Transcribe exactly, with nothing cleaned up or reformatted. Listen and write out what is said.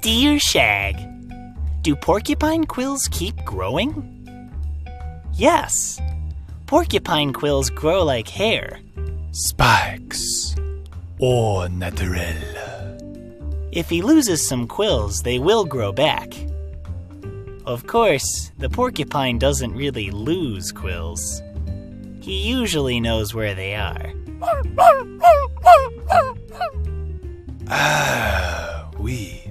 Dear Shagg, do porcupine quills keep growing? Yes, porcupine quills grow like hair. Spikes. Au naturel. If he loses some quills, they will grow back. Of course, the porcupine doesn't really lose quills. He usually knows where they are. Ah, oui.